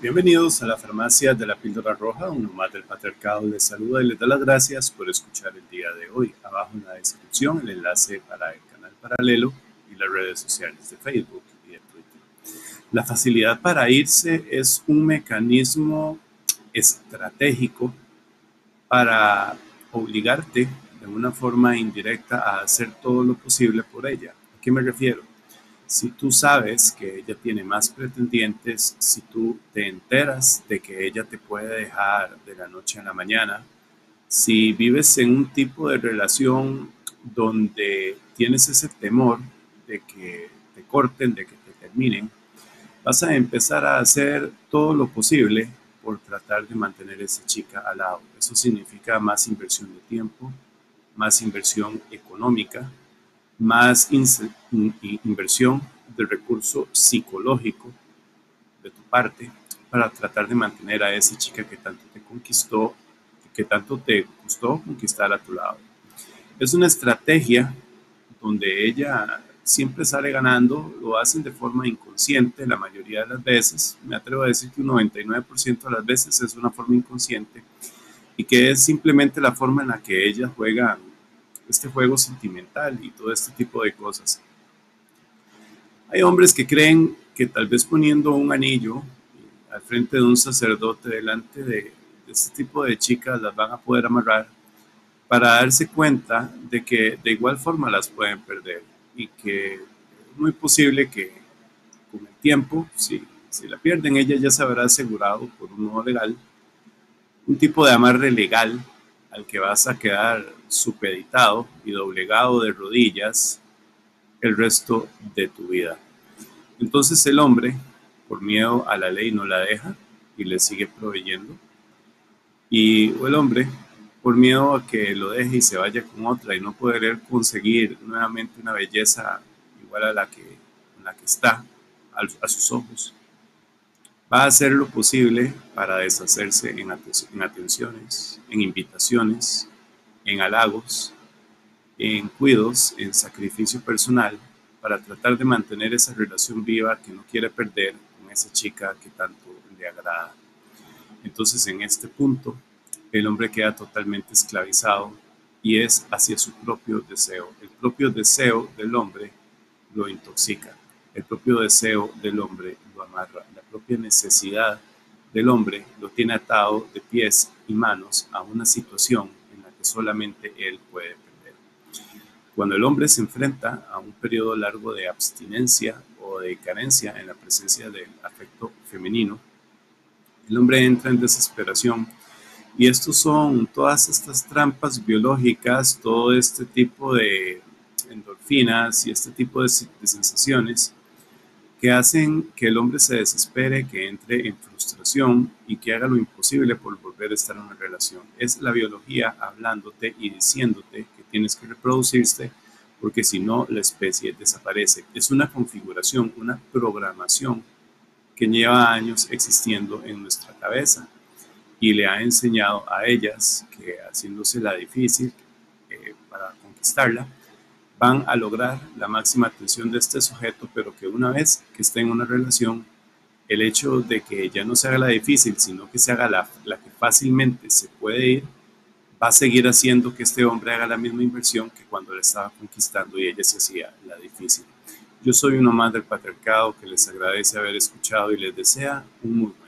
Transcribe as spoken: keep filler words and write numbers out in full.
Bienvenidos a la farmacia de la píldora roja, uno más del patriarcado les saluda y les da las gracias por escuchar el día de hoy. Abajo en la descripción el enlace para el canal paralelo y las redes sociales de Facebook y de Twitter. La facilidad para irse es un mecanismo estratégico para obligarte de una forma indirecta a hacer todo lo posible por ella. ¿A qué me refiero? Si tú sabes que ella tiene más pretendientes, si tú te enteras de que ella te puede dejar de la noche a la mañana, si vives en un tipo de relación donde tienes ese temor de que te corten, de que te terminen, vas a empezar a hacer todo lo posible por tratar de mantener a esa chica al lado. Eso significa más inversión de tiempo, más inversión económica, más inversión de recurso psicológico de tu parte para tratar de mantener a esa chica que tanto te conquistó, que tanto te costó conquistar a tu lado. Es una estrategia donde ella siempre sale ganando, lo hacen de forma inconsciente la mayoría de las veces. Me atrevo a decir que un noventa y nueve por ciento de las veces es una forma inconsciente y que es simplemente la forma en la que ella juega este juego sentimental y todo este tipo de cosas. Hay hombres que creen que tal vez poniendo un anillo al frente de un sacerdote delante de, de este tipo de chicas las van a poder amarrar para darse cuenta de que de igual forma las pueden perder y que es muy posible que con el tiempo, si, si la pierden, ella ya se habrá asegurado por un modo legal un tipo de amarre legal al que vas a quedar supeditado y doblegado de rodillas el resto de tu vida. Entonces el hombre, por miedo a la ley, no la deja y le sigue proveyendo. Y el hombre, por miedo a que lo deje y se vaya con otra y no poder conseguir nuevamente una belleza igual a la que, en la que está a sus ojos, va a hacer lo posible para deshacerse en, aten- en atenciones, en invitaciones, en halagos, en cuidos, en sacrificio personal, para tratar de mantener esa relación viva que no quiere perder con esa chica que tanto le agrada. Entonces, en este punto, el hombre queda totalmente esclavizado y es hacia su propio deseo. El propio deseo del hombre lo intoxica. El propio deseo del hombre lo amarra. La propia necesidad del hombre lo tiene atado de pies y manos a una situación en la que solamente él puede perder. Cuando el hombre se enfrenta a un periodo largo de abstinencia o de carencia en la presencia del afecto femenino, el hombre entra en desesperación y estos son todas estas trampas biológicas, todo este tipo de endorfinas y este tipo de, de sensaciones que hacen que el hombre se desespere, que entre en frustración y que haga lo imposible por volver a estar en una relación. Es la biología hablándote y diciéndote que tienes que reproducirte porque si no la especie desaparece. Es una configuración, una programación que lleva años existiendo en nuestra cabeza y le ha enseñado a ellas que haciéndose la difícil eh, para conquistarla, van a lograr la máxima atención de este sujeto, pero que una vez que esté en una relación, el hecho de que ya no se haga la difícil, sino que se haga la, la que fácilmente se puede ir, va a seguir haciendo que este hombre haga la misma inversión que cuando le estaba conquistando y ella se hacía la difícil. Yo soy uno más del patriarcado que les agradece haber escuchado y les desea un muy buen